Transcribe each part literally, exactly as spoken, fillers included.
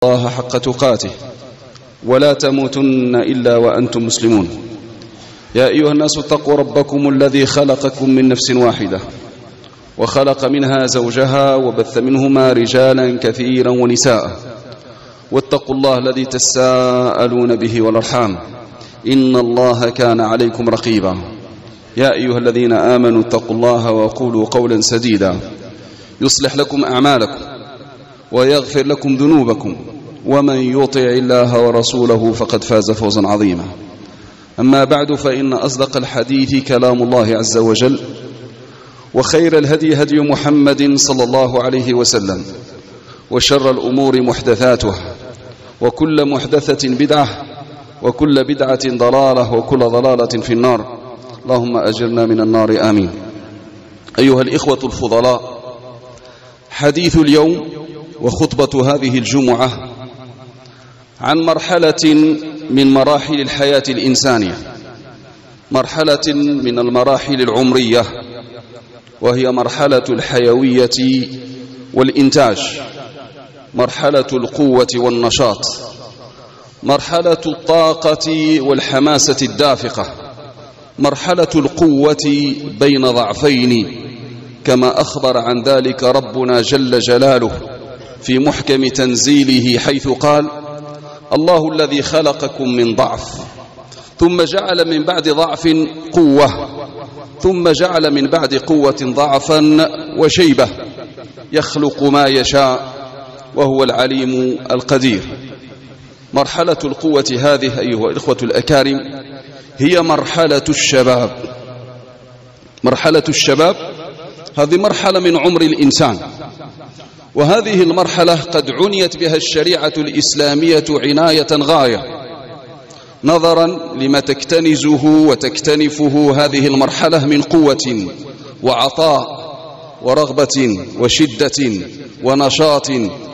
الله حق تقاته ولا تموتن إلا وأنتم مسلمون. يا أيها الناس اتقوا ربكم الذي خلقكم من نفس واحدة وخلق منها زوجها وبث منهما رجالا كثيرا ونساء واتقوا الله الذي تساءلون به والأرحام إن الله كان عليكم رقيبا. يا أيها الذين آمنوا اتقوا الله وقولوا قولا سديدا يصلح لكم أعمالكم ويغفر لكم ذنوبكم ومن يطع الله ورسوله فقد فاز فوزا عظيما. أما بعد فإن أصدق الحديث كلام الله عز وجل وخير الهدي هدي محمد صلى الله عليه وسلم وشر الأمور محدثاتها وكل محدثة بدعة وكل بدعة ضلالة وكل ضلالة في النار. اللهم أجرنا من النار آمين. أيها الإخوة الفضلاء، حديث اليوم وخطبة هذه الجمعة عن مرحلة من مراحل الحياة الإنسانية، مرحلة من المراحل العمرية، وهي مرحلة الحيوية والإنتاج، مرحلة القوة والنشاط، مرحلة الطاقة والحماسة الدافقة، مرحلة القوة بين ضعفين، كما أخبر عن ذلك ربنا جل جلاله في محكم تنزيله حيث قال: الله الذي خلقكم من ضعف ثم جعل من بعد ضعف قوة ثم جعل من بعد قوة ضعفا وشيبة يخلق ما يشاء وهو العليم القدير. مرحلة القوة هذه أيها الإخوة الأكارم هي مرحلة الشباب. مرحلة الشباب هذه مرحلة من عمر الإنسان، وهذه المرحلة قد عنيت بها الشريعة الإسلامية عناية غاية، نظرا لما تكتنزه وتكتنفه هذه المرحلة من قوة وعطاء ورغبة وشدة ونشاط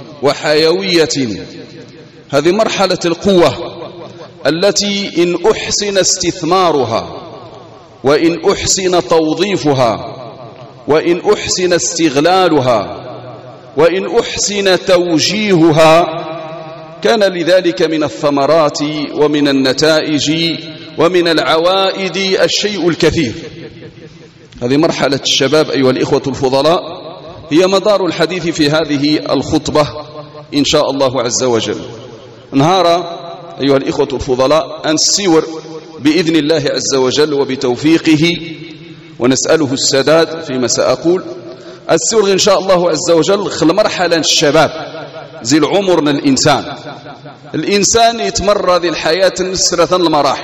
وحيوية. هذه مرحلة القوة التي إن أحسن استثمارها وإن أحسن توظيفها وإن أحسن استغلالها وإن أحسن توجيهها كان لذلك من الثمرات ومن النتائج ومن العوائد الشيء الكثير. هذه مرحلة الشباب أيها الإخوة الفضلاء هي مدار الحديث في هذه الخطبة إن شاء الله عز وجل. نهار أيها الإخوة الفضلاء أن السور بإذن الله عز وجل وبتوفيقه، ونسأله السداد فيما سأقول. السور إن شاء الله عز وجل خل مرحلة الشباب زي العمر من الإنسان. الإنسان يتمر هذه الحياة نسرة المراحل.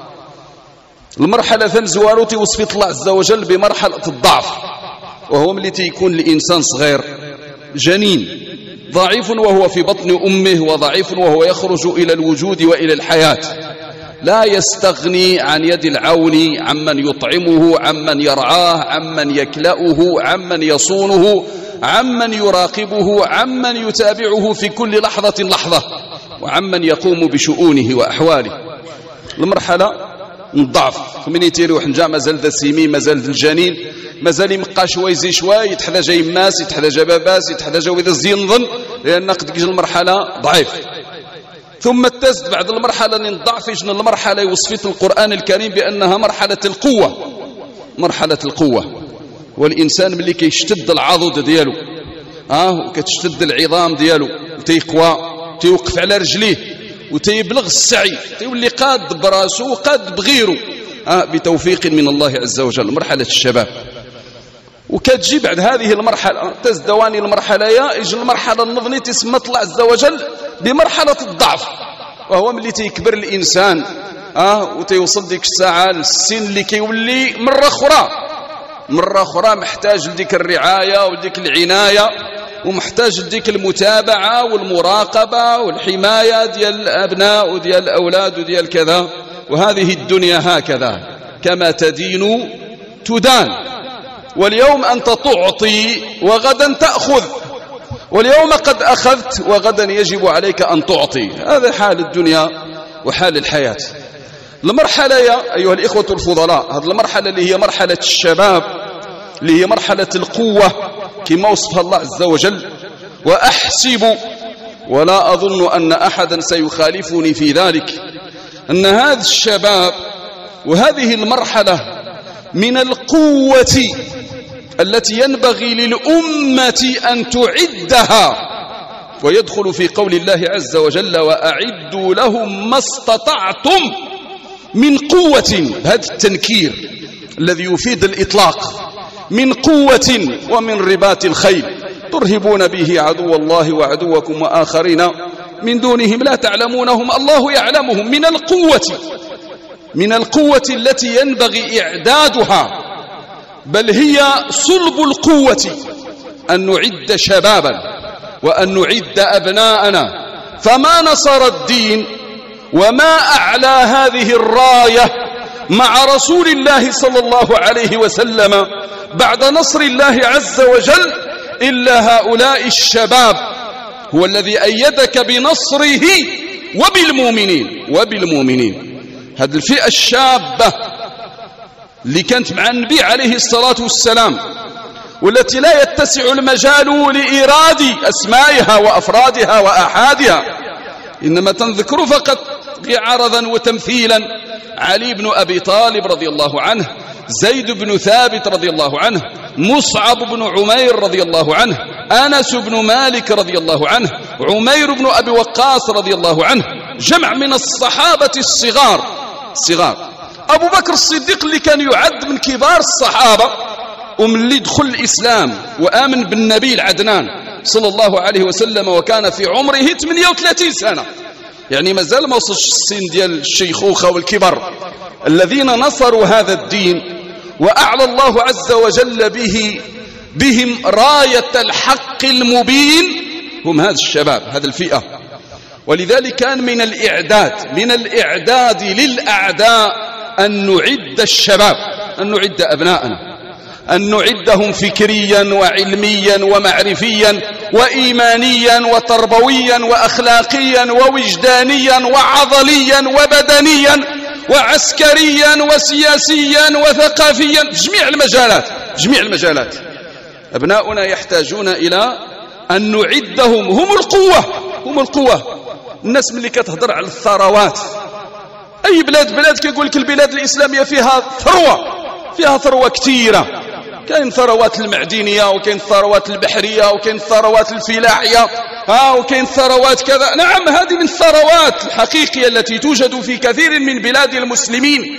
المرحلة زوالوتي وصفت الله عز وجل بمرحلة الضعف، وهو ملي تيكون الإنسان صغير جنين ضعيف وهو في بطن أمه، وضعيف وهو يخرج إلى الوجود وإلى الحياة، لا يستغني عن يد العون عمن يطعمه، عمن يرعاه، عمن يكلأه، عمن يصونه، عمن يراقبه، عمن يتابعه في كل لحظة لحظة، وعمن يقوم بشؤونه وأحواله. المرحلة من الضعف من يتيروح نجا مازال ذا السيمي، مازال ذا الجنين، مازال يبقى شوي زي شوي، يتحدى جاي ماس، يتحدى جا باباس، يتحدى جا وإذا الزينظن، لأن قد تجي المرحلة ضعيف. ثم تزد بعد المرحلة من الضعف يجن المرحلة يوصفت القرآن الكريم بأنها مرحلة القوة. مرحلة القوة، والإنسان ملي كيشتد العضد ديالو اه وكتشتد العظام ديالو وتيقوى تيوقف على رجليه وتيبلغ السعي، تيولي قاد براسو وقاد بغيره اه بتوفيق من الله عز وجل. مرحلة الشباب. وكتجي بعد هذه المرحلة تزدواني المرحلة يا يجي المرحلة النظني تسمى الله عز وجل بمرحلة الضعف، وهو ملي تيكبر الإنسان اه وتيوصل ديك الساعة للسن اللي كيولي مرة أخرى مرة أخرى محتاج لديك الرعاية وديك العناية، ومحتاج لديك المتابعة والمراقبة والحماية ديال الأبناء وديال الأولاد وديال كذا. وهذه الدنيا هكذا، كما تدين تدان. واليوم أنت تعطي وغدا تأخذ، واليوم قد أخذت وغدا يجب عليك أن تعطي. هذا حال الدنيا وحال الحياة. المرحلة يا أيها الإخوة الفضلاء، هذه المرحلة اللي هي مرحلة الشباب، اللي هي مرحلة القوة كما وصفها الله عز وجل: وأحسب ولا أظن أن أحدا سيخالفني في ذلك، أن هذا الشباب وهذه المرحلة من القوة التي ينبغي للأمة أن تعدها، ويدخل في قول الله عز وجل وأعدوا لهم ما استطعتم من قوة، هذا التنكير الذي يفيد الإطلاق، من قوة ومن رباط الخيل ترهبون به عدو الله وعدوكم وآخرين من دونهم لا تعلمونهم الله يعلمهم، من القوة من القوة التي ينبغي إعدادها، بل هي صلب القوة أن نعد شبابا وأن نعد أبناءنا. فما نصر الدين وما أعلى هذه الراية مع رسول الله صلى الله عليه وسلم بعد نصر الله عز وجل إلا هؤلاء الشباب، هو الذي أيدك بنصره وبالمؤمنين وبالمؤمنين هذه الفئة الشابة اللي كانت مع النبي عليه الصلاة والسلام، والتي لا يتسع المجال لإيراد أسمائها وأفرادها وآحادها، إنما تنذكر فقط عرضا وتمثيلا: علي بن أبي طالب رضي الله عنه، زيد بن ثابت رضي الله عنه، مصعب بن عمير رضي الله عنه، أنس بن مالك رضي الله عنه، عمير بن أبي وقاص رضي الله عنه، جمع من الصحابة الصغار الصغار أبو بكر الصديق اللي كان يعد من كبار الصحابة، ومن اللي دخل الإسلام وآمن بالنبي العدنان صلى الله عليه وسلم وكان في عمره ثمانية وثلاثين سنة، يعني مازال ما وصلش السن ديال الشيخوخة والكبر، الذين نصروا هذا الدين وأعلى الله عز وجل به بهم راية الحق المبين هم هذا الشباب، هذه الفئة. ولذلك كان من الإعداد من الإعداد للأعداء أن نعد الشباب، أن نعد أبناءنا، أن نعدهم فكريا وعلميا ومعرفيا وإيمانيا وتربويا وأخلاقيا ووجدانيا وعضليا وبدنيا وعسكريا وسياسيا وثقافيا، في جميع المجالات جميع المجالات. أبناؤنا يحتاجون إلى أن نعدهم، هم القوة هم القوة. الناس ملي كتهضر على الثروات، أي بلاد بلاد كيقول لك البلاد الإسلامية فيها ثروة فيها ثروة كثيرة، كاين ثروات المعدنية وكاين الثروات البحرية وكاين الثروات الفلاحية ها وكاين ثروات كذا. نعم، هذه من الثروات الحقيقية التي توجد في كثير من بلاد المسلمين،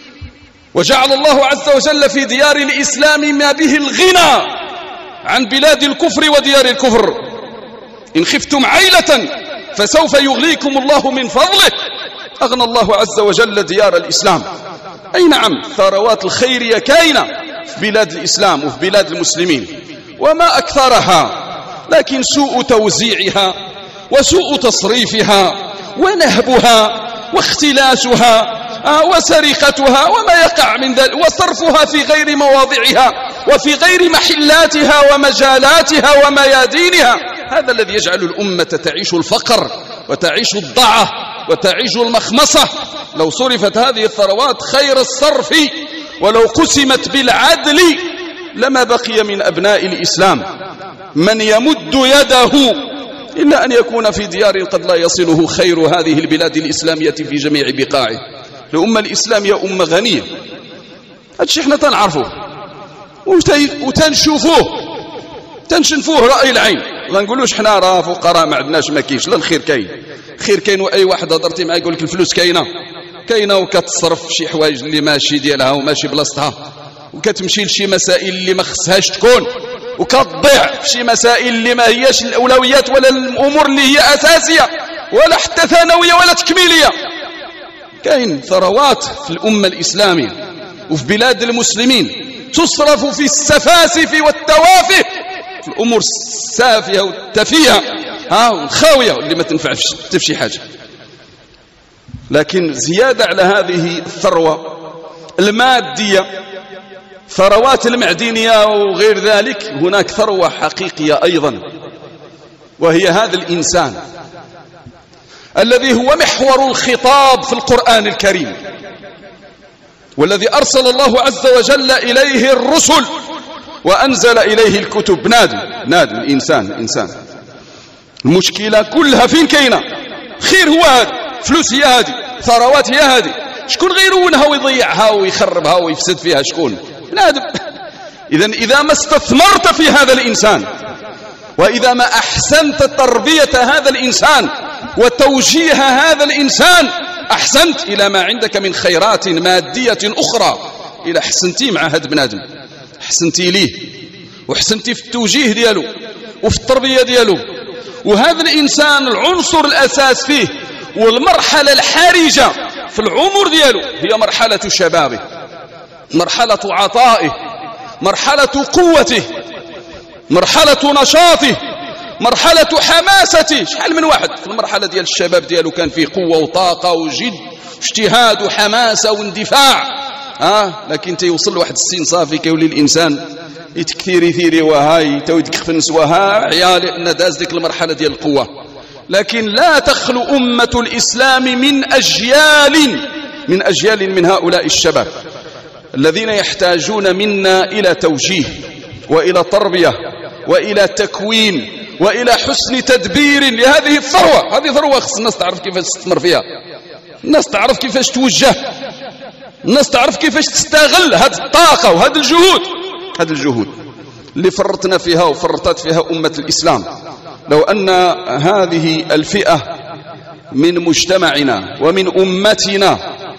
وجعل الله عز وجل في ديار الإسلام ما به الغنى عن بلاد الكفر وديار الكفر. إن خفتم عيلة فسوف يغنيكم الله من فضله، أغنى الله عز وجل ديار الإسلام. أي نعم، الثروات الخيرية كاينة في بلاد الإسلام وفي بلاد المسلمين وما أكثرها، لكن سوء توزيعها وسوء تصريفها ونهبها واختلاسها وسرقتها وما يقع من ذلك وصرفها في غير مواضعها وفي غير محلاتها ومجالاتها وميادينها، هذا الذي يجعل الأمة تعيش الفقر وتعيش الضعة وتعيش المخمصة. لو صرفت هذه الثروات خير الصرف ولو قسمت بالعدل لما بقي من أبناء الإسلام من يمد يده، إلا أن يكون في ديار قد لا يصله خير هذه البلاد الإسلامية في جميع بقاعه. الأمة الإسلامية أمة غنية، هذا الشيء احنا تنعرفوه وتنشوفوه تنشنفوه رأي العين، لا نقولوش احنا راه فقراء ما عندناش ما كاينش، لا الخير كاين، الخير كاين. واي واحد هضرتي معاه يقول لك الفلوس كاينه كاينه وكتصرف في شي حوايج اللي ماشي ديالها وماشي بلاصتها، وكتمشي لشي مسائل اللي ما خصهاش تكون، وكتضيع في شي مسائل اللي ما هياش الاولويات ولا الامور اللي هي اساسيه ولا حتى ثانويه ولا تكميليه. كاين ثروات في الامه الاسلاميه وفي بلاد المسلمين تصرف في السفاسف والتوافه، في الامور السافهه والتفيهه ها والخاويه اللي ما تنفعش في شي حاجه. لكن زياده على هذه الثروه الماديه، ثروات المعدنيه وغير ذلك، هناك ثروه حقيقيه ايضا، وهي هذا الانسان الذي هو محور الخطاب في القرآن الكريم، والذي أرسل الله عز وجل إليه الرسل وأنزل إليه الكتب. نادم نادم الإنسان الإنسان المشكلة كلها فين كاينة؟ خير هو هذا، فلوس هي هذه، ثروات هي هذه، شكون غيرونها ويضيعها ويخربها ويفسد فيها؟ شكون؟ بنادم. إذا إذا ما استثمرت في هذا الإنسان، وإذا ما أحسنت تربية هذا الإنسان وتوجيه هذا الإنسان، أحسنت إلى ما عندك من خيرات مادية أخرى. إلى أحسنتي مع هذا بنادم، أحسنتي ليه وأحسنتي في التوجيه ديالو وفي التربية ديالو. وهذا الإنسان العنصر الأساس فيه والمرحلة الحرجة في العمر ديالو هي مرحلة شبابه، مرحلة عطائه، مرحلة قوته، مرحلة نشاطه، مرحلة حماسته. شحال من واحد في المرحلة ديال الشباب ديالو كان فيه قوة وطاقة وجد واجتهاد وحماسة واندفاع، آه لكن تيوصل لواحد السن صافي كيولي الإنسان يتكثيري ثيري وهاي تو يتكفنس وها عيال لأن داز ديك المرحلة ديال القوة. لكن لا تخلو أمة الإسلام من أجيال من أجيال من هؤلاء الشباب الذين يحتاجون منا إلى توجيه وإلى تربية وإلى تكوين وإلى حسن تدبير لهذه الثروة. هذه ثروة خص الناس تعرف كيفاش تستثمر فيها، الناس تعرف كيفاش توجه، الناس تعرف كيفاش تستغل هذه الطاقة وهذا الجهود. هذه الجهود اللي فرطنا فيها وفرطت فيها أمة الإسلام. لو أن هذه الفئة من مجتمعنا ومن أمتنا،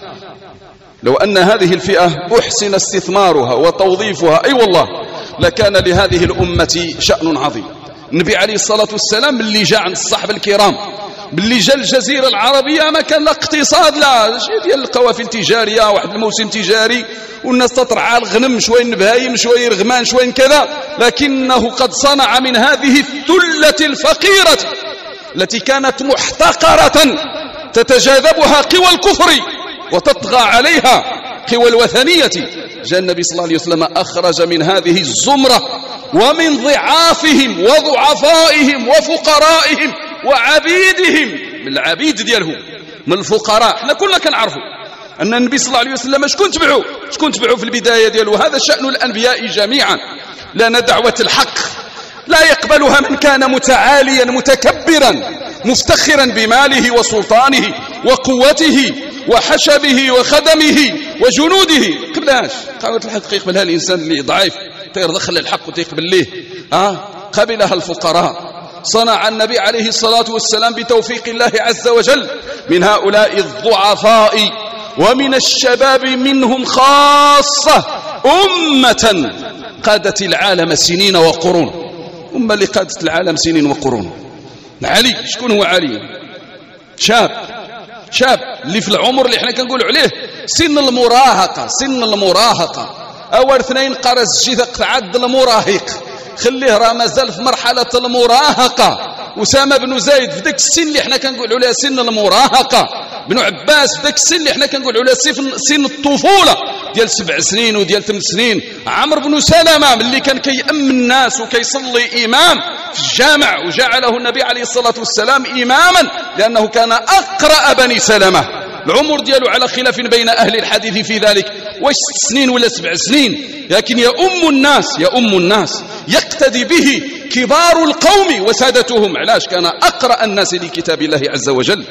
لو أن هذه الفئة أحسن استثمارها وتوظيفها، أي والله لكان لهذه الأمة شأن عظيم. النبي عليه الصلاة والسلام اللي جاء عند الصحابة الكرام، باللي جاء الجزيرة العربية ما كان لا اقتصاد لا شيء ديال القوافل التجارية، واحد الموسم تجاري والناس تطرع الغنم، شوية بهايم شوية رغمان شوية كذا، لكنه قد صنع من هذه الثلة الفقيرة التي كانت محتقرة تتجاذبها قوى الكفر وتطغى عليها قوى الوثنية، جاء النبي صلى الله عليه وسلم أخرج من هذه الزمرة ومن ضعافهم وضعفائهم وفقرائهم وعبيدهم، من العبيد ديالهم، من الفقراء. احنا كلنا كنعرفوا أن النبي صلى الله عليه وسلم شكون تبعوه شكون تبعوه في البداية ديالو. هذا شأن الأنبياء جميعا، لأن دعوة الحق لا يقبلها من كان متعاليا متكبرا مفتخرا بماله وسلطانه وقوته وحشبه وخدمه وجنوده. قبلهاش دعوة الحق يقبلها الإنسان اللي ضعيف تيرضخل الحق وتيقبل ليه. آه قبلها الفقراء. صنع النبي عليه الصلاة والسلام بتوفيق الله عز وجل من هؤلاء الضعفاء ومن الشباب منهم خاصة أمة قادت العالم سنين وقرون. أمة اللي قادت العالم سنين وقرون. علي، شكون هو علي؟ شاب شاب اللي في العمر اللي احنا كنقولوا عليه سن المراهقة. سن المراهقة أول اثنين قرز جثق عد المراهق، خليه راه مازال في مرحلة المراهقة. أسامة بن زيد في ذاك السن اللي احنا كنقولوا عليها سن المراهقة. بن عباس في ذاك السن اللي احنا كنقولوا عليها سن الطفولة ديال سبع سنين وديال ثمان سنين. عمرو بن سلمة ملي كان كيأمن الناس وكيصلي إمام في الجامع وجعله النبي عليه الصلاة والسلام إماما لأنه كان أقرأ بني سلمة. العمر ديالو على خلاف بين أهل الحديث في ذلك، واش ست سنين ولا سبع سنين، لكن يؤم الناس يؤم الناس يقتدي به كبار القوم وسادتهم. علاش؟ كان أقرأ الناس لكتاب الله عز وجل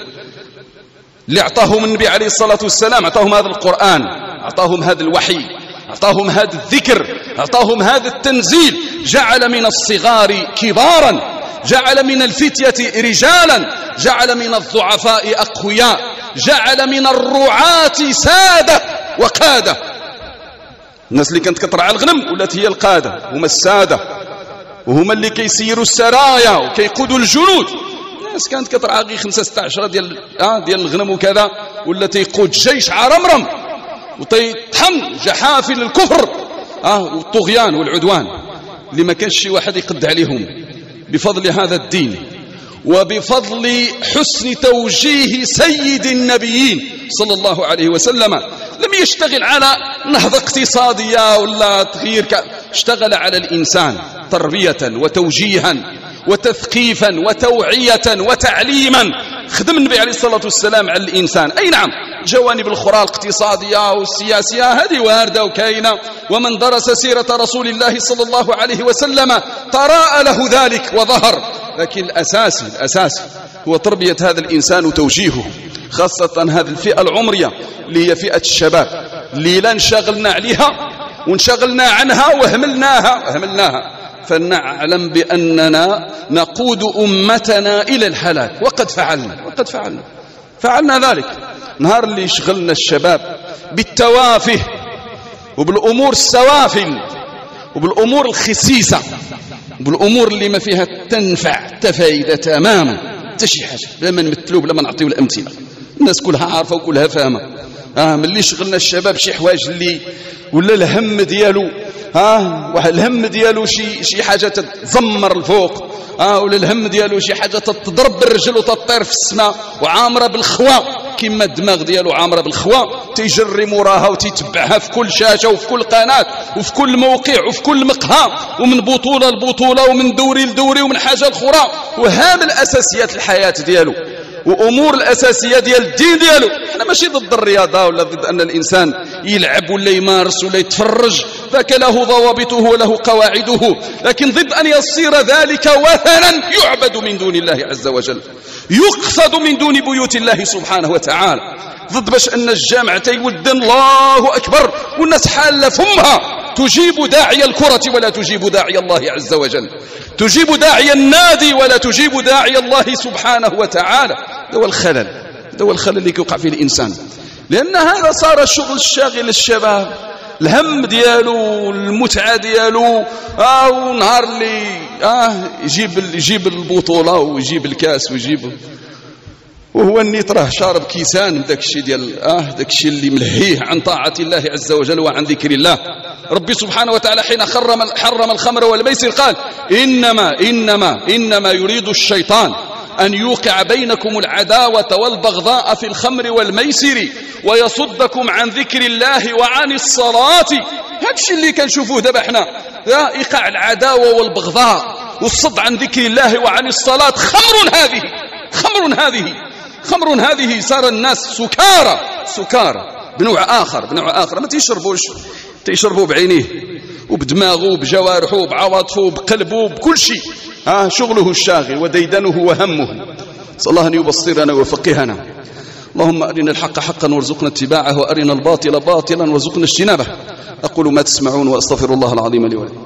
اللي أعطاهم النبي عليه الصلاة والسلام. أعطاهم هذا القرآن، أعطاهم هذا الوحي، أعطاهم هذا الذكر، أعطاهم هذا التنزيل. جعل من الصغار كبارا، جعل من الفتية رجالا، جعل من الضعفاء أقوياء، جعل من الرعاة سادة وقادة. الناس اللي كانت كترعى الغنم ولات هي القادة، هما السادة، وهما اللي كيسيروا السرايا وكيقودوا الجنود. الناس كانت كترعى غير خمسة ستة عشرة ديال آه ديال الغنم وكذا، ولا تيقود جيش عرمرم وتيطحن جحافل الكفر اه والطغيان والعدوان اللي ما كانش شي واحد يقد عليهم. بفضل هذا الدين وبفضل حسن توجيه سيد النبيين صلى الله عليه وسلم لم يشتغل على نهضة اقتصادية ولا تغيير ك... اشتغل على الإنسان تربية وتوجيها وتثقيفا وتوعية وتعليما. خدم النبي عليه الصلاة والسلام على الإنسان. أي نعم جوانب الأخرى الاقتصادية والسياسية هذه واردة وكاينة، ومن درس سيرة رسول الله صلى الله عليه وسلم تراءى له ذلك وظهر. لكن الأساسي الأساسي هو تربية هذا الإنسان وتوجيهه، خاصة هذه الفئة العمرية اللي هي فئة الشباب اللي لا انشغلنا عليها وانشغلنا عنها وهملناها وهملناها فنعلم بأننا نقود أمتنا إلى الهلاك. وقد فعلنا وقد فعلنا فعلنا ذلك. نهار اللي شغلنا الشباب بالتوافه وبالأمور السوافل وبالأمور الخسيسة وبالأمور اللي ما فيها تنفع تفايدة تماما تشي حاجة، بلا ما نمثلوا بلا ما نعطيو الأمثلة، الناس كلها عارفة وكلها فاهمة. آه من اللي شغلنا الشباب شي حوايج اللي ولا الهم ديالو ها واحد الهم ديالو شي شي حاجة تتزمر الفوق، اه ولا الهم ديالو شي حاجة تضرب بالرجل وتطير في السماء وعامرة بالخوا، كما الدماغ ديالو عامرة بالخوا تيجري موراها وتتبعها في كل شاشة وفي كل قناة وفي كل موقع وفي كل مقهى ومن بطولة لبطولة ومن دوري لدوري ومن حاجة لأخرى. وهذا الأساسيات الحياة ديالو وأمور الأساسية ديال الدين ديالو. احنا ماشي ضد الرياضة ولا ضد أن الإنسان يلعب ولا يمارس ولا يتفرج، ذاك له ضوابطه وله قواعده، لكن ضد أن يصير ذلك وثنا يعبد من دون الله عز وجل، يقصد من دون بيوت الله سبحانه وتعالى. ضد باش أن الجامع تيودن الله أكبر والناس حالة فمها تجيب داعي الكرة ولا تجيب داعي الله عز وجل، تجيب داعي النادي ولا تجيب داعي الله سبحانه وتعالى. ده الخلل ده الخلل اللي يوقع فيه الإنسان، لأن هذا صار الشغل الشاغل الشباب، الهم ديالو المتعة ديالو آه ونهار اللي آه يجيب يجيب البطولة ويجيب الكاس ويجيب، وهو النيت راه شارب كيسان بداك الشيء ديال اه داك الشيء اللي ملهيه عن طاعة الله عز وجل وعن ذكر الله. ربي سبحانه وتعالى حين حرم حرم الخمر والميسر قال إنما إنما إنما يريد الشيطان أن يوقع بينكم العداوة والبغضاء في الخمر والميسر ويصدكم عن ذكر الله وعن الصلاة. هذا الشيء اللي كنشوفوه دابا حنا، إيقاع العداوة والبغضاء والصد عن ذكر الله وعن الصلاة. خمر هذه خمر هذه خمر هذه صار الناس سكارى سكارى بنوع آخر بنوع آخر ما تيشربوش، تيشربوا بعينيه وبدماغه وبجوارحه وبعواطفه وبقلبه وبكل شيء. آه شغله الشاغل وديدنه وهمه. صلى الله أن يبصرنا ويفقهنا. اللهم أرنا الحق حقا وارزقنا اتباعه وأرنا الباطل باطلا وارزقنا اجتنابه. أقول ما تسمعون وأستغفر الله العظيم لي ولكم.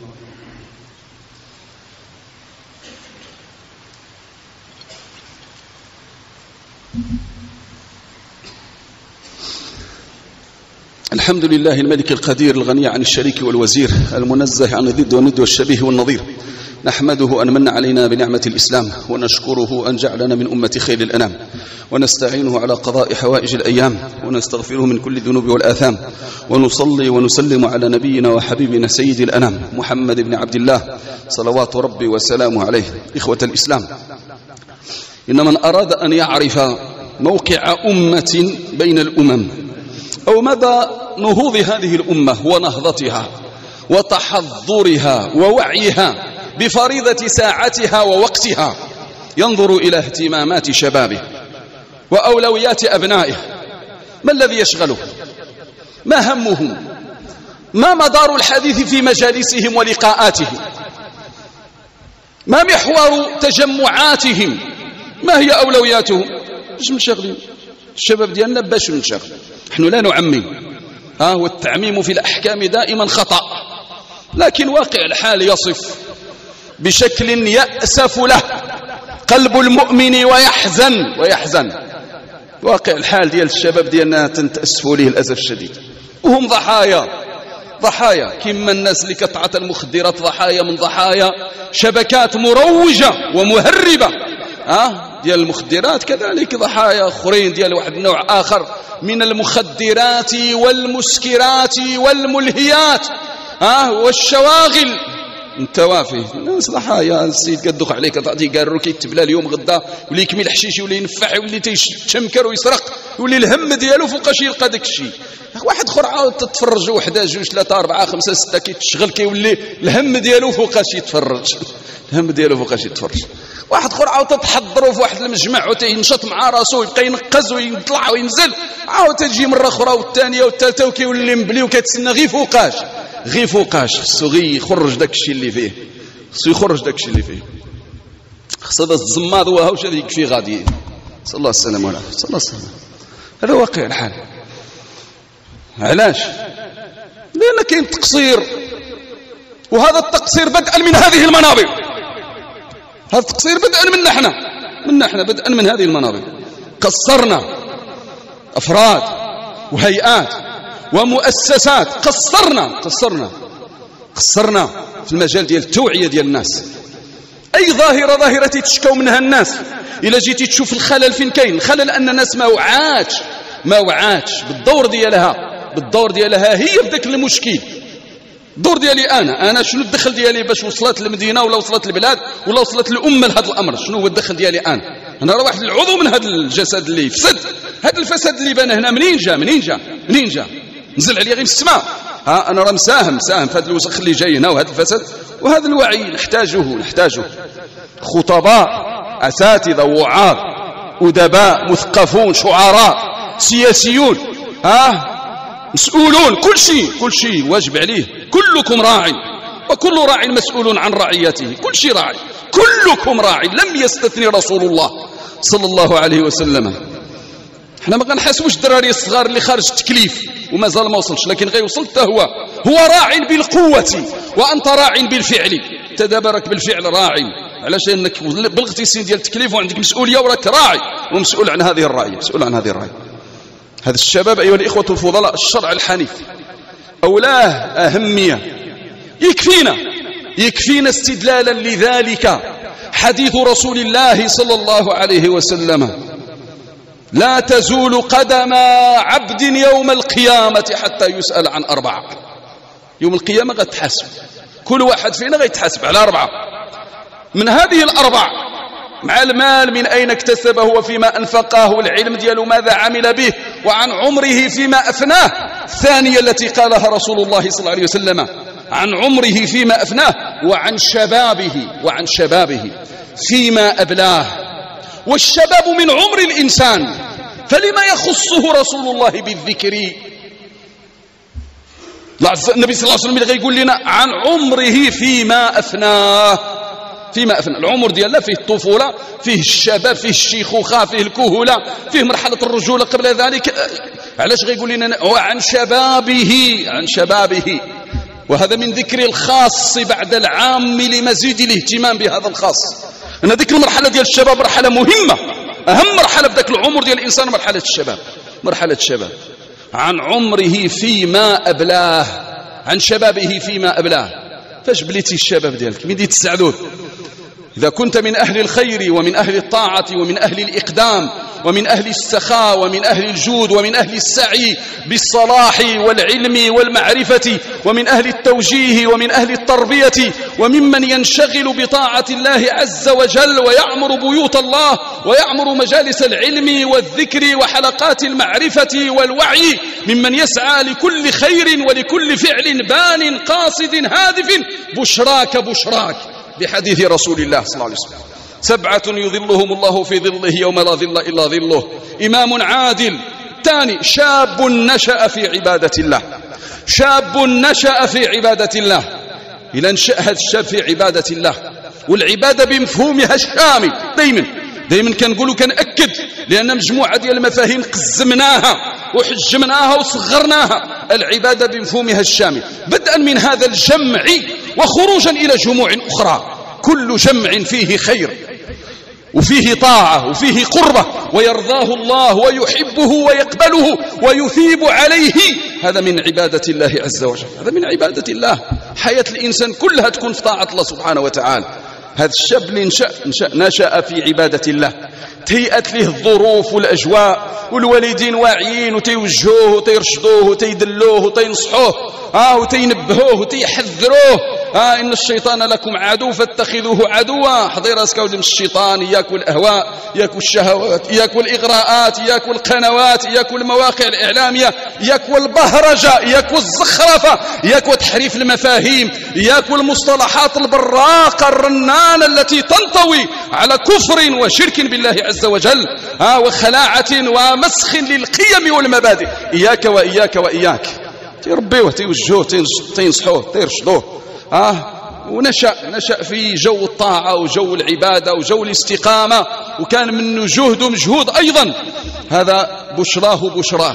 الحمد لله الملك القدير الغني عن الشريك والوزير المنزه عن الضد والند والشبيه والنظير. نحمده أن من علينا بنعمة الإسلام ونشكره أن جعلنا من أمة خير الأنام، ونستعينه على قضاء حوائج الأيام، ونستغفره من كل الذنوب والآثام، ونصلي ونسلم على نبينا وحبيبنا سيد الأنام محمد بن عبد الله صلوات ربي وسلامه عليه. إخوة الإسلام، إن من أراد أن يعرف موقع أمة بين الأمم أو مدى نهوض هذه الأمة ونهضتها وتحضرها ووعيها بفريضة ساعتها ووقتها، ينظر إلى اهتمامات شبابه وأولويات أبنائه. ما الذي يشغله؟ ما همهم؟ ما مدار الحديث في مجالسهم ولقاءاتهم؟ ما محور تجمعاتهم؟ ما هي أولوياتهم؟ باش منشغلين الشباب ديالنا باش منشغل. نحن لا نعمم، ها والتعميم في الأحكام دائما خطأ، لكن واقع الحال يصف بشكل يأسف له قلب المؤمن ويحزن ويحزن. واقع الحال ديال الشباب ديالنا تنتأسفوا له الأسف الشديد، وهم ضحايا ضحايا كما الناس اللي كتعاطى المخدرات ضحايا من ضحايا شبكات مروجة ومهربة ها ديال المخدرات، كذلك ضحايا اخرين ديال واحد النوع آخر من المخدرات والمسكرات والملهيات ها والشواغل. انت وافي الناس ضحايا. السيد كدخ عليك تعطيه قارو كيكتب له اليوم غدا ولي يكمل الحشيش ولا ينفع ولا تيشمكر ويسرق يولي الهم ديالو فوقاش يلقى داك الشيء. واحد اخر عاود تتفرج وحده جوج ثلاثه اربعه خمسه سته كيتشغل كيولي الهم ديالو فوقاش يتفرج الهم ديالو فوقاش يتفرج. واحد اخر عاود تتحضروا في واحد المجمع وتينشط مع راسو يبقى ينقز ويطلع وينزل، عاود تجي مره اخرى والثانيه والثالثه وكيولي مبلي وكيتسنى غير فوقاش غير فوقاش. خصو غير يخرج داك الشيء اللي فيه، خصو يخرج داك الشيء اللي فيه. خص هذا الزماض وها واش هذيك في غادي. صلى الله عليه وسلم وعلى صلى الله عليه وسلم. هذا واقع الحال. علاش؟ لأن كاين تقصير، وهذا التقصير بدءا من هذه المنابر. هذا التقصير بدءا منا احنا منا احنا بدءا من هذه المنابر. قصرنا أفراد وهيئات ومؤسسات، قصرنا قصرنا قصرنا في المجال ديال التوعية ديال الناس. أي ظاهرة ظاهرة تشكو منها الناس، إلا جيتي تشوف الخلل فين كاين الخلل، أن الناس ما وعاتش ما وعاتش بالدور ديالها بالدور ديالها هي بداك المشكل. الدور ديالي أنا أنا شنو الدخل ديالي باش وصلت المدينة ولا وصلت البلاد ولا وصلت الأمة لهذا الأمر؟ شنو هو الدخل ديالي أنا؟ أنا راه واحد العضو من هذا الجسد اللي فسد. هذا الفساد اللي بان هنا منين جا منين جا منين جا؟ نزل عليه غير من السماء. ها أنا راه مساهم مساهم في هذا الوسخ اللي جاي هنا، وهذا الفساد وهذا الوعي نحتاجه نحتاجه. خطباء، أساتذة، وعاظ، أدباء، مثقفون، شعراء، سياسيون، ها مسؤولون، كل شيء كل شيء واجب عليه. كلكم راع وكل راع مسؤول عن رعيته. كل شيء راعي، كلكم راع، لم يستثني رسول الله صلى الله عليه وسلم. احنا ما كنحاسبوش الدراري الصغار اللي خارج التكليف ومازال ما وصلش، لكن غيوصل حتى هو هو راع بالقوة وأنت راع بالفعل. تدابرك بالفعل راعي. علاش؟ انك بلغتي السن ديال التكليف وعندك مسؤولية وراك راعي ومسؤول عن هذه الرعية، مسؤول عن هذه الرعية. هذا الشباب أيها الإخوة الفضلاء، الشرع الحنيف أولاه أهمية. يكفينا يكفينا استدلالا لذلك حديث رسول الله صلى الله عليه وسلم: لا تزول قدم عبد يوم القيامة حتى يسأل عن أربعة. يوم القيامة غتحاسب، كل واحد فينا غيتحاسب على أربعة. من هذه الأربع: مع المال من أين اكتسبه وفيما أنفقه، والعلم دياله ماذا عمل به، وعن عمره فيما أفناه. الثانية التي قالها رسول الله صلى الله عليه وسلم: عن عمره فيما أفناه، وعن شبابه وعن شبابه فيما أبلاه. والشباب من عمر الإنسان، فلما يخصه رسول الله بالذكر؟ النبي صلى الله عليه وسلم يقول لنا عن عمره فيما أفناه. فيما أفنى العمر ديالنا فيه الطفولة، فيه الشباب، فيه الشيخوخة، فيه الكهولة، فيه مرحلة الرجولة قبل ذلك. علاش غيقول لنا وعن شبابه عن شبابه؟ وهذا من ذكر الخاص بعد العام لمزيد الاهتمام بهذا الخاص. أن ذكر المرحلة ديال الشباب مرحلة مهمة، أهم مرحلة بداك العمر ديال الإنسان مرحلة الشباب مرحلة الشباب. عن عمره فيما أبلاه، عن شبابه فيما أبلاه. فاش بليتي الشباب ديالك؟ من دي تسعدوه؟ إذا كنت من أهل الخير ومن أهل الطاعة ومن أهل الإقدام ومن أهل السخاء ومن أهل الجود ومن أهل السعي بالصلاح والعلم والمعرفة ومن أهل التوجيه ومن أهل التربية وممن ينشغل بطاعة الله عز وجل ويعمر بيوت الله ويعمر مجالس العلم والذكر وحلقات المعرفة والوعي، ممن يسعى لكل خير ولكل فعل بان قاصد هادف، بشراك بشراك بحديث رسول الله صلى الله عليه وسلم: سبعة يظلهم الله في ظله يوم لا ظل إلا ظله: إمام عادل. ثاني: شاب نشأ في عبادة الله. شاب نشأ في عبادة الله. إلى نشأ هذا الشاب في عبادة الله، والعبادة بمفهومها الشامل. دايما دايما كنقولوا كنأكد، لأن مجموعة ديال المفاهيم قزمناها وحجمناها وصغرناها. العبادة بمفهومها الشامل، بدءا من هذا الجمع وخروجا إلى جموع أخرى. كل جمع فيه خير وفيه طاعة وفيه قربة ويرضاه الله ويحبه ويقبله ويثيب عليه، هذا من عبادة الله عز وجل، هذا من عبادة الله. حياة الإنسان كلها تكون في طاعة الله سبحانه وتعالى. هذا الشاب اللي نشأ, نشأ, نشأ في عبادة الله، تهيأت له الظروف والأجواء، والوالدين واعيين وتيوجهوه وتيرشدوه وتيدلوه وتينصحوه آه وتينبهوه وتيحذروه. آه إن الشيطان لكم عدو فاتخذوه عدوا. حضر راسك من الشيطان، إياك والأهواء، إياك الشهوات، إياك الإغراءات، إياك القنوات، إياك المواقع الإعلامية، إياك البهرجة، إياك الزخرفة، إياك تحريف المفاهيم، إياك المصطلحات البراقة الرنانة التي تنطوي على كفر وشرك بالله عز وجل آه وخلاعة ومسخ للقيم والمبادئ. إياك وإياك وإياك. تيربيوه تيوجهوه تينصحوه تيرشدوه آه ونشأ نشأ في جو الطاعة وجو العبادة وجو الاستقامة، وكان منه جهد ومجهود أيضا، هذا بشراه بشراه.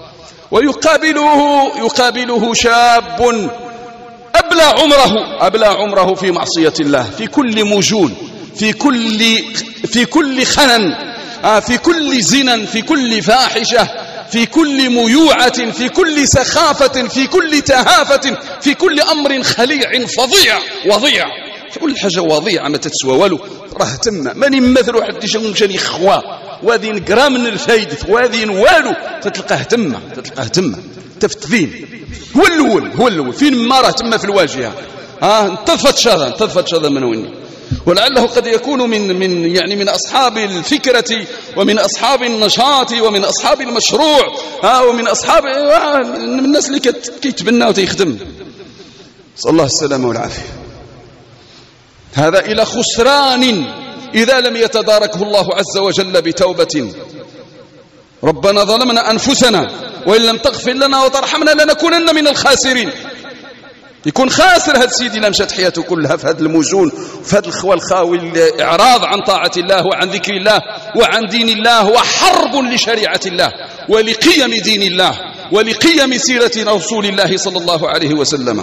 ويقابله يقابله شاب أبلى عمره أبلى عمره في معصية الله، في كل مجون، في كل في كل خنن، في كل زنا، في كل فاحشة، في كل ميوعة، في كل سخافة، في كل تهافة، في كل أمر خليع فظيع وضيع، كل حاجة وضيعة ما تتسوى والو، راه تما ماني مثل واحد اللي مشى يخوا وهذه نقرا من الفايدة وهذه والو، تتلقاه تما تتلقاه تما تفتفين، هو الأول هو الأول فين ما راه تما في الواجهة، ها انتفت شذا انتفت شذا من وين. ولعله قد يكون من من يعني من أصحاب الفكرة ومن أصحاب النشاط ومن أصحاب المشروع، ها ومن أصحاب من الناس اللي كيتبنى وتيخدم، صلى الله السلامة والعافية. هذا إلى خسران إذا لم يتداركه الله عز وجل بتوبة. ربنا ظلمنا أنفسنا وإن لم تغفر لنا وترحمنا لنكونن من الخاسرين. يكون خاسر هذا السيد إلا مشات حياته كلها في هذا الموزون وفي هذا الخوى الخاوي، الإعراض عن طاعة الله وعن ذكر الله وعن دين الله، وحرب لشريعة الله ولقيم دين الله ولقيم سيرة رسول الله صلى الله عليه وسلم.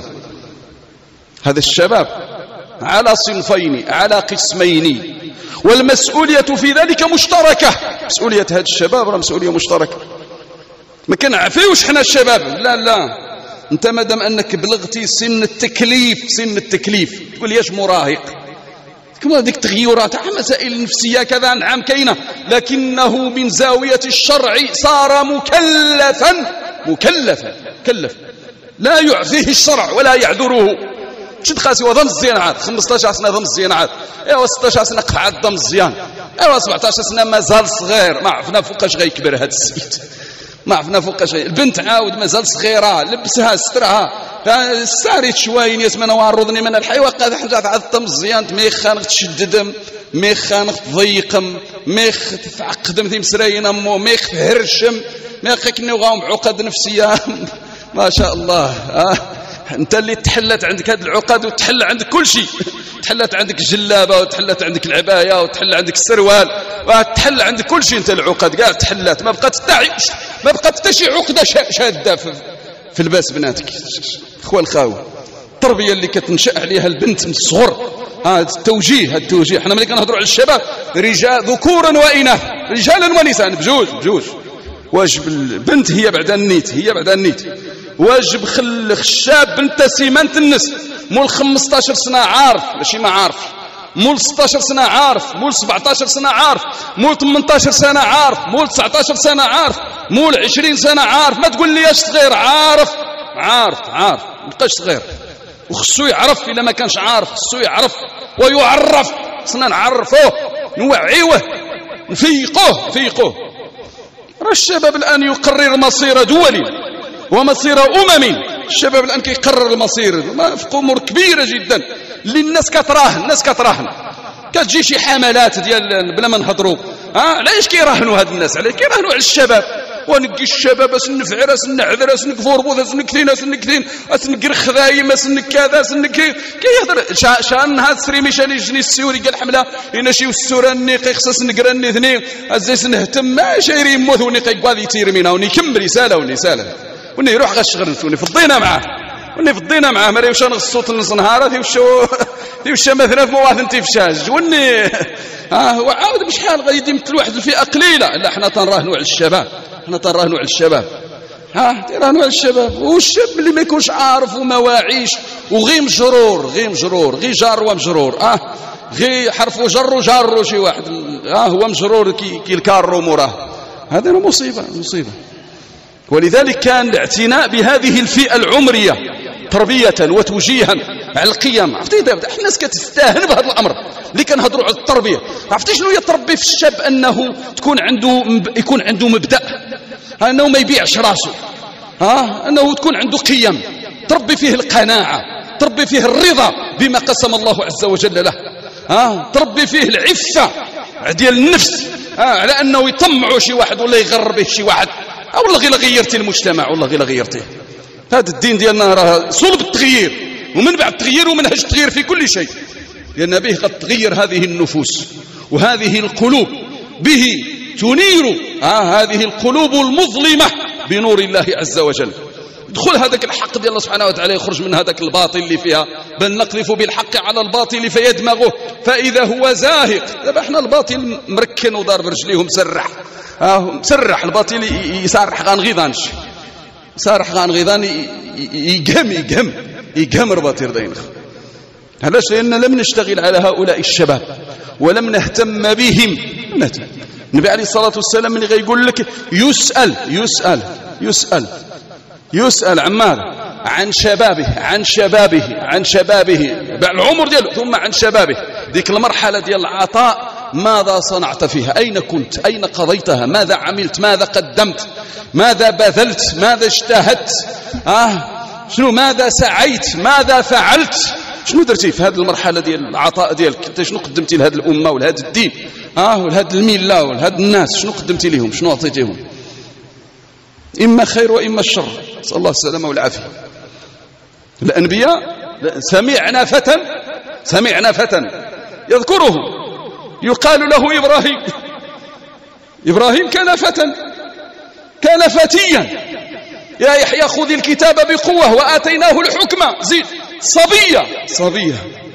هذا الشباب على صنفين على قسمين، والمسؤولية في ذلك مشتركة. مسؤولية هذا الشباب راه مسؤولية مشتركة، ما كنعفيوش حنا الشباب، لا لا، انت مادام انك بلغتي سن التكليف سن التكليف تقول ليش مراهق، كما هذيك التغيرات تاع مسائل النفسيه كذا نعم كاينه، لكنه من زاويه الشرع صار مكلفا مكلفا مكلف، لا يعفيه الشرع ولا يعذره. شد خاسي وظن الزيان عاد خمسطاش سنه ظن الزيان عاد، ايوا ستطاش سنه قعد ضم الزيان، ايوا سبعطاش سنه مازال صغير، ما عرفنا فوقاش غيكبر هذا السيد، ما عرفنا فوقاش. البنت عاود مازال صغيره، لبسها سترها ساريت شويه يسمى وعرضني من الحيوة هذا حاجه تعظم الزيان ميخان تشددم ميخان تضيقم ميخ تفعقدم ذي مسرين امو ميخ تهرشم ميخ كنوغاهم عقد نفسيه ما شاء الله. آه. انت اللي تحلت عندك هذه العقد وتحل عندك كل شيء، تحلت عندك الجلابه وتحلت عندك العبايه وتحل عندك السروال وتحل عندك كل شيء، انت العقد كاع تحلت، ما بقات حتى ما بقات حتى شي عقده شاده في, في لباس بناتك. اخوان الخاوه، التربيه اللي كتنشا عليها البنت من الصغر، هذا التوجيه هذا التوجيه. حنا ملي كنهضروا على الشباب رجال ذكورا واناث، رجالا ونساء بجوج بجوج. واجب البنت هي بعد النيت هي بعد النيت واجب خل الشاب بنت سيمانة النس، مول خمسطاش سنة عارف ماشي ما عارف، مول ستطاش سنة عارف، مول سبعطاش سنة عارف، مول ثمنطاش سنة عارف، مول تسعطاش سنة عارف، مول عشرين سنة عارف. ما تقول لي اش صغير، عارف عارف عارف ما بقاش صغير، وخصو يعرف. إلا ما كانش عارف خصو يعرف ويعرف، خصنا نعرفوه نوعيوه نفيقوه نفيقوه. راه الشباب الآن يقرر مصير دول ومصير أمم، الشباب الآن كيقرر المصير في أمور كبيرة جدا اللي الناس كتراهن الناس كتراهن كتجي شي حملات ديال بلا ما نهضروا. ها علاش كيراهنوا هاد الناس؟ علاش كيراهنوا على الشباب؟ ونقي الشباب اسنفعر اسنعذر اسنكفور بوذ اسنكثين اسنكثين اسنكر خذايم اسنك كذا اسنك كيهضر شان هاد سريمي شان يجني السوري قال حمله انا شي السوراني خصص نقراني اثنين ازيس نهتم ما شايري يموت وني قاضي يطير منا وني كمل رساله وني ساله وني يروح غشغل وني فضينا معاه وني فضينا معاه مري واش نغصوت النهار تيوشو تيوشا مثلا في مواطن تيفشاج وني ها وعاود بشحال غادي يمثل واحد الفئه قليله. لا حنا تنراهنوا على الشباب حنا تنراهنوا على الشباب ها تنراهنوا على الشباب. والشاب اللي ما يكونش عارف وما واعيش وغي مجرور غي مجرور غي جار ومجرور اه غي حرف وجر وجار شي واحد اه هو مجرور كي كي الكارو موراه، هذا مصيبه مصيبه. ولذلك كان الاعتناء بهذه الفئه العمريه تربيه وتوجيها على القيم. عرفتي دابا الناس كتستاهن بهذا الامر اللي كنهضروا على التربيه. عرفتي شنو هي تربي في الشاب؟ انه تكون عنده يكون عنده مبدا، انه ما يبيعش راسه، ها انه تكون عنده قيم تربي فيه القناعه، تربي فيه الرضا بما قسم الله عز وجل له، ها تربي فيه العفه ديال النفس، ها على انه يطمعوا شي واحد ولا يغر به شي واحد، او والله غير غيرتي المجتمع والله غير غيرتيه. هذا الدين ديالنا راه صلب التغيير، ومن بعد تغيير منهج التغيير في كل شيء، لأن به قد تغير هذه النفوس وهذه القلوب، به تنير آه هذه القلوب المظلمة بنور الله عز وجل. دخل هذاك الحق ديال الله سبحانه وتعالى، يخرج من هذاك الباطل اللي فيها، بل نقذف بالحق على الباطل فيدمغه فإذا هو زاهق. دابا احنا الباطل مركن وضارب رجليه مسرح، آه مسرح الباطل يسارح غنغيضانش، يسارح غنغيضان يقهم يقهم يقهم الباطل داين. علاش؟ لأن لم نشتغل على هؤلاء الشباب ولم نهتم بهم. النبي عليه الصلاة والسلام من غيقول لك يسأل يسأل يسأل يسأل عن ماذا؟ عن شبابه عن شبابه عن شبابه بعد العمر دياله، ثم عن شبابه. ديك المرحلة ديال العطاء ماذا صنعت فيها؟ أين كنت؟ أين قضيتها؟ ماذا عملت؟ ماذا قدمت؟ ماذا بذلت؟ ماذا اجتهدت؟ آه شنو؟ ماذا سعيت؟ ماذا فعلت؟ شنو درتي في هذه المرحلة ديال العطاء ديالك؟ انت شنو قدمتي لهذه الأمة ولهذا الدين آه ولهذه الملة ولهذا الناس؟ شنو قدمتي لهم؟ شنو أعطيتيهم؟ إما خير وإما الشر، نسأل الله السلامة والعافية. الأنبياء سمعنا فتى سمعنا فتى يذكرهم يقال له إبراهيم. إبراهيم كان فتى، كان فتيا. يا يحيى خذ الكتاب بقوة وآتيناه الحكمة. زيد صبية صبية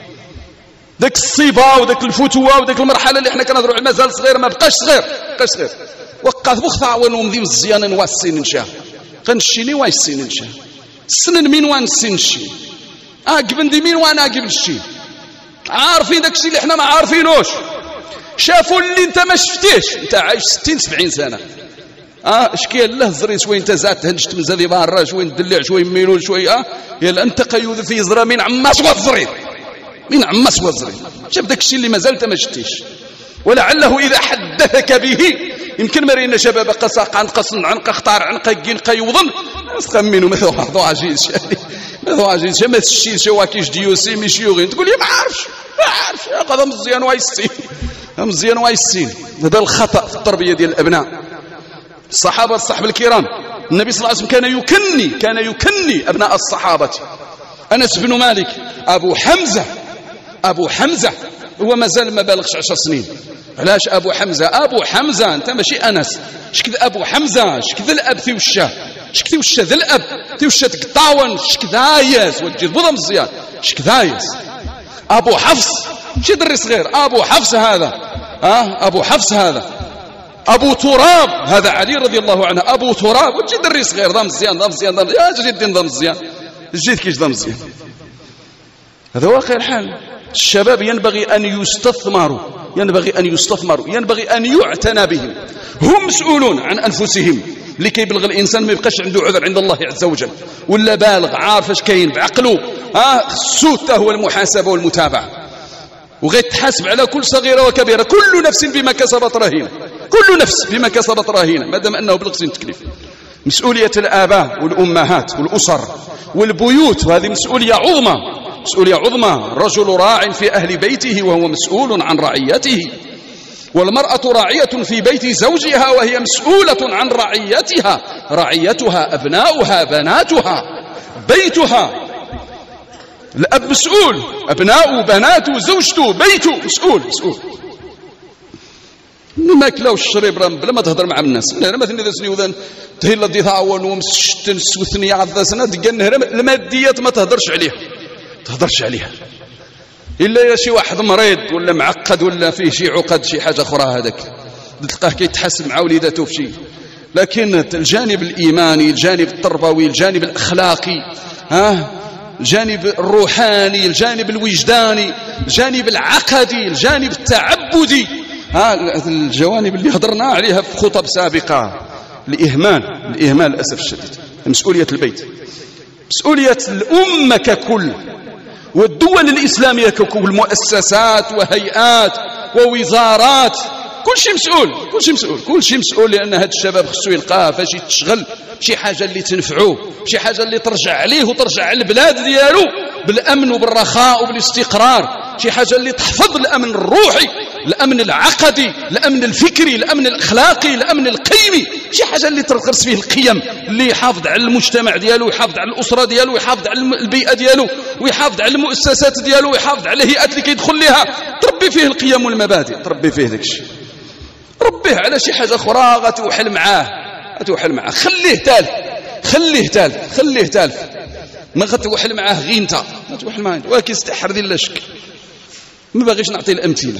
ذاك الصبا وذاك الفتوة وذاك المرحلة اللي احنا كنهضروا على مازال صغير، ما بقاش صغير بقاش صغير وقف بخطا ونمضي مزيانا واسين نشا قنشيني وايسين نشا سنن مين وان سنشي اقبن دي مين وانا قبل الشي عارفين داك الشيء اللي احنا ما عارفينوش. شافوا اللي انت ما شفتيش، انت عايش ستين سبعين سنة اه اشكال له زري شوي انت زات هنشت من زادي بارا شوي ندلع شوي ميلول شوي اه يلا انت قيود في زرا من عما سوا زري من عما سوا زري. شاف داك الشيء اللي ما زال انت ما شفتيش، ولعله اذا حدثك به يمكن مرينا شباب قساق عن قصن عن قختار عن قاقين قيوضن نسخمنوا مثل واحد عجيز شاني مثل عجيز ما تشيل شواكيش ديوسي مشيوغين تقول لي ما عارفش ما عارفش هذا مزيان وايسين مزيان وايسين. هذا الخطأ في التربية ديال الأبناء. الصحابة الصحابة الكرام النبي صلى الله عليه وسلم كان يكني كان يكني أبناء الصحابة. أنس بن مالك أبو حمزة أبو حمزة هو مازال ما بالغش عشر سنين. علاش أبو حمزة؟ أبو حمزة أنت ماشي أنس. شكذ أبو حمزة شكذ الأب في وشه شكذ وشه ذا الأب في وشه تقطاون شكذايس وتجي بوضا مزيان شكذايس. أبو حفص شي دري صغير أبو حفص هذا آه أبو حفص هذا. أبو تراب هذا علي رضي الله عنه أبو تراب وتجي دري صغير ضم مزيان ضم مزيان ضم يا جدي ضم مزيان جيت كيش ضم مزيان. هذا واقع الحال. الشباب ينبغي أن يستثمروا ينبغي أن يستثمروا ينبغي أن يعتنى بهم. هم مسؤولون عن أنفسهم لكي يبلغ الإنسان ما يبقاش عنده عذر عند الله عز وجل ولا بالغ عارف اش كاين بعقله ها السوت هو المحاسبة والمتابعة وغيتحاسب على كل صغيرة وكبيرة. كل نفس بما كسبت رهينة كل نفس بما كسبت رهينة ما دام أنه بلغ سن التكليف. مسؤولية الآباء والأمهات والأسر والبيوت وهذه مسؤولية عظمى مسؤولية عظمى. الرجل راع في أهل بيته وهو مسؤول عن رعيته، والمرأة راعية في بيت زوجها وهي مسؤولة عن رعيتها رعيتها أبناؤها بناتها بيتها. الأب مسؤول أبناؤه بناته زوجته بيته مسؤول مسؤول. الماكله والشريب راه بلا ما تهضر مع الناس انا مثلا اذا سني وذن تهلا دي تعاون ومسشتن سوثني عض سنه ديال النهر الماديات ما تهضرش عليها تهضرش عليها الا اذا شي واحد مريض ولا معقد ولا فيه شي عقد شي حاجه اخرى هذاك تلقاه كيتحاسب مع وليداته في شيء. لكن الجانب الايماني الجانب التربوي الجانب الاخلاقي ها الجانب الروحاني الجانب الوجداني الجانب العقدي الجانب التعبدي ها الجوانب اللي هضرنا عليها في خطب سابقة. الإهمال الإهمال للأسف الشديد. مسؤولية البيت مسؤولية الأمة ككل والدول الإسلامية ككل المؤسسات وهيئات ووزارات كل شيء مسؤول كل شيء مسؤول كل شيء مسؤول لأن هذا الشباب خصو يلقاه فاش يتشغل شي حاجة اللي تنفعوه شي حاجة اللي ترجع عليه وترجع على البلاد ديالو بالأمن وبالرخاء وبالاستقرار شي حاجة اللي تحفظ الأمن الروحي الأمن العقدي، الأمن الفكري، الأمن الأخلاقي، الأمن القيمي، شي حاجة اللي تركز فيه القيم، اللي يحافظ على المجتمع ديالو، يحافظ على الأسرة ديالو، يحافظ على البيئة ديالو، ويحافظ على المؤسسات ديالو، ويحافظ على الهيئات اللي كيدخل لها، تربي فيه القيم والمبادئ، تربي فيه داك الشيء. ربيه على شي حاجة أخرى غتوحل معاه، غتوحل معاه، خليه تالف، خليه تالف، خليه تالف، ما غتوحل معاه غير انت، ما توحل معاه، ولكن استحر ذي لا شك. ما باغيش نعطي الأمثلة،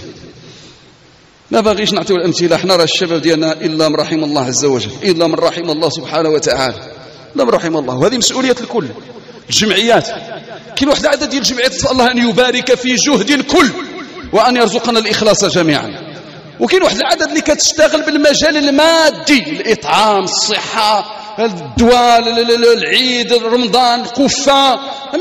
ما باغيش نعطيو الأمثلة. احنا راه الشباب ديالنا إلا من رحم الله عز وجل، إلا من رحم الله سبحانه وتعالى، إلا من رحم الله. وهذه مسؤولية الكل. الجمعيات، كاين واحد العدد ديال الجمعيات، نسأل الله أن يبارك في جهد الكل وأن يرزقنا الإخلاص جميعا. وكاين واحد العدد اللي كتشتغل بالمجال المادي، الإطعام، الصحة، الدواء، العيد، رمضان، القفة،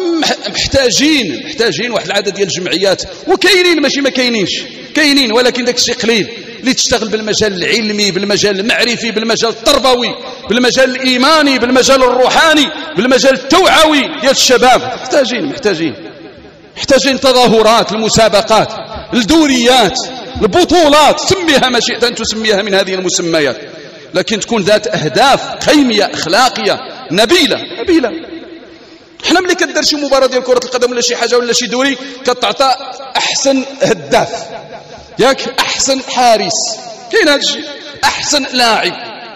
محتاجين محتاجين واحد العدد ديال الجمعيات، وكاينين ماشي ما كاينينش، كاينين، ولكن داك الشيء قليل اللي تشتغل بالمجال العلمي، بالمجال المعرفي، بالمجال التربوي، بالمجال الإيماني، بالمجال الروحاني، بالمجال التوعوي ديال الشباب. محتاجين محتاجين محتاجين تظاهرات، المسابقات، الدوريات، البطولات، سميها ما شئت أن تسميها من هذه المسميات، لكن تكون ذات أهداف قيمية أخلاقية نبيلة نبيلة. احنا ملي كدير شي مباراة ديال كرة القدم ولا شي حاجة ولا شي دوري، كتعطى أحسن هداف، ياك، أحسن حارس، كاين هذا الشيء، أحسن لاعب،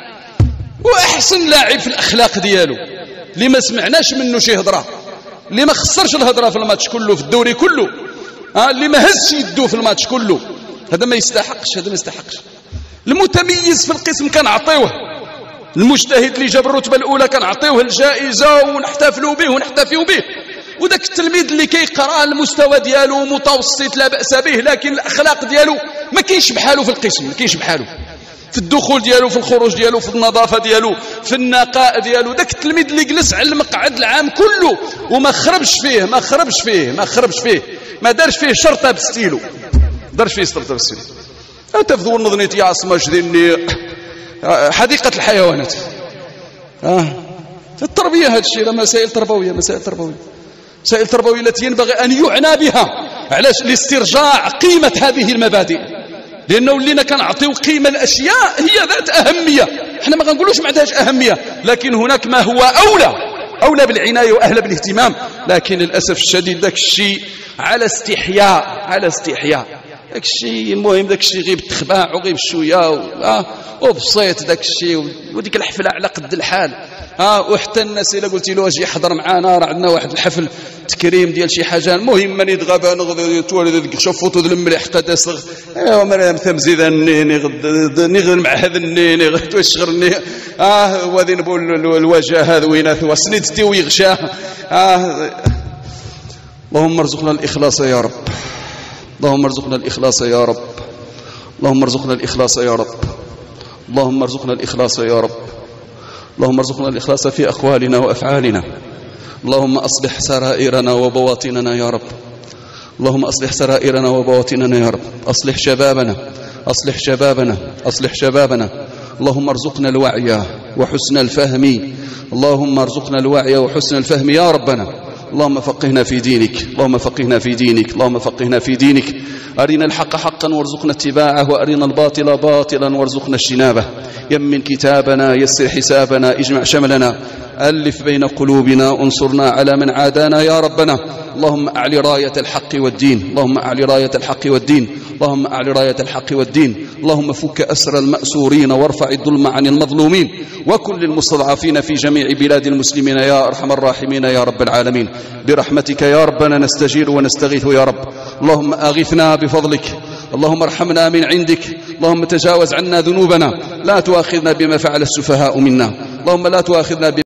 وأحسن لاعب في الأخلاق ديالو، اللي ما سمعناش منه شي هضرة، اللي ما خسرش الهضرة في الماتش كله، في الدوري كله، ها، اللي ما هزش يدو في الماتش كله، هذا ما يستحقش، هذا ما يستحقش. المتميز في القسم كنعطيوه، المجتهد اللي جاب الرتبة الأولى كنعطيوه الجائزة ونحتفلوا به ونحتفيوا به. وذاك التلميذ اللي كيقرا المستوى ديالو متوسط لا بأس به، لكن الأخلاق ديالو ما كاينش بحاله في القسم، ما كاينش بحاله في الدخول ديالو، في الخروج ديالو، في النظافة ديالو، في النقاء ديالو. ذاك التلميذ اللي جلس على المقعد العام كله وما خربش فيه ما خربش فيه ما خربش فيه ما دارش فيه شرطة بستيلو، دارش فيه شرطة بستيلو. تفضل نظنيتي عاصمة جديني حديقة الحيوانات. آه. التربية هذا الشيء، مسائل تربوية، مسائل تربوية، مسائل تربوية التي ينبغي أن يعنى بها. علاش؟ لاسترجاع قيمة هذه المبادئ، لأنه ولينا كنعطيو قيمة الأشياء هي ذات أهمية. احنا ما غنقولوش ما عندهاش أهمية، لكن هناك ما هو أولى أولى بالعناية وأهل بالاهتمام. لكن للأسف الشديد ذاك الشيء على استحياء، على استحياء داك الشيء. المهم داك الشيء غير بالتخباع وغير بالشويه اه وبسيط داك الشيء، وديك الحفله على قد الحال. ها وحتى الناس الا قلتي له اجي يحضر معنا، راه عندنا واحد الحفل تكريم ديال شي حاجه، المهم ماني دغابا نغد تولد شوفوتو ذل المليح حتى تسغ ايوا مرام تمزيدني نغد مع هذا الني نغد وشغرني اه وذي نبول الوجه هذا وينات وسندتي ويغشاه. اه اللهم ارزقنا الاخلاص يا رب، اللهم ارزقنا الإخلاص يا رب، اللهم ارزقنا الإخلاص يا رب، اللهم ارزقنا الإخلاص يا رب، اللهم ارزقنا الإخلاص في أقوالنا وأفعالنا. اللهم أصلح سرائرنا وبواطننا يا رب، اللهم أصلح سرائرنا وبواطننا يا رب. أصلح شبابنا، أصلح شبابنا، أصلح شبابنا. اللهم ارزقنا الوعي وحسن الفهم، اللهم ارزقنا الوعي وحسن الفهم يا ربنا. اللهم فقهنا في دينك، اللهم فقهنا في دينك، اللهم فقهنا في دينك. أرنا الحق حقا وارزقنا اتباعه، وأرنا الباطل باطلا وارزقنا اجتنابه. يمن كتابنا، يسر حسابنا، اجمع شملنا، ألف بين قلوبنا، انصرنا على من عادانا يا ربنا. اللهم أعلي راية الحق والدين، اللهم أعلي راية الحق والدين، اللهم أعلي راية الحق والدين. اللهم فك أسر المأسورين وارفع الظلم عن المظلومين، وكن للمستضعفين في جميع بلاد المسلمين يا أرحم الراحمين يا رب العالمين. برحمتك يا ربنا نستجير ونستغيث يا رب. اللهم أغثنا بفضلك، اللهم ارحمنا من عندك، اللهم تجاوز عنا ذنوبنا، لا تؤاخذنا بما فعل السفهاء منا، اللهم لا تؤاخذنا بما